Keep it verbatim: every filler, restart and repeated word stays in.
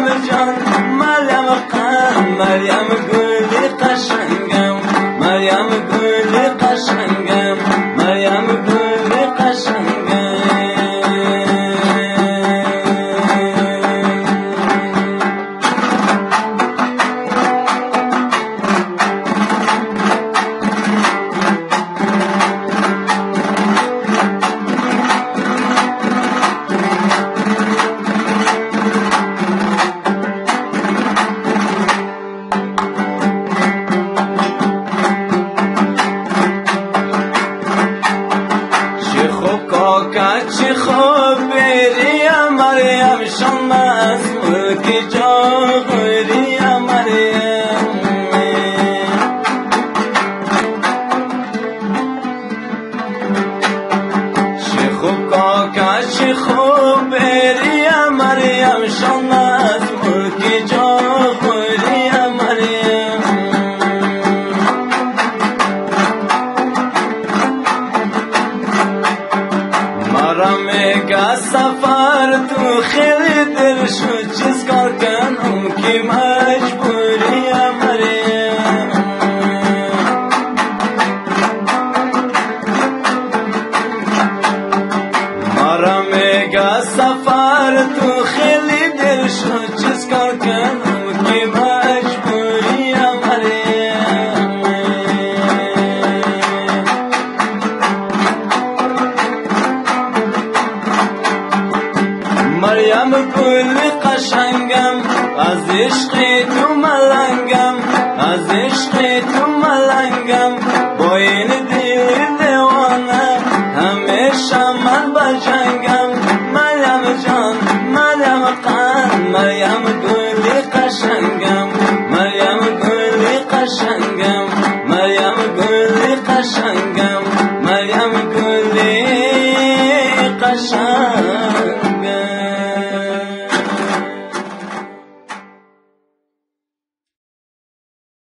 جان مریم قن مریم گلی قشنگم مریم گلی قشنگم مریم گلی قشنگم چه خوب بری مریم شما از ملک جاغری مریم چه خوب کاکا چه خوب بری مریم شما از ملک جاغری مریم میگه سفر تو خیلی دل شد چیز کار کنم که مجبوری مریم مرا میگه سفر تو خیلی دل شد چیز کار کنم که مجبوری مریم مریم گل قشنگم از عشق تو ملنگم از عشق تو ملنگم با این دل دیوانه همیشه من بجنگم مریم جان مریم قن مریم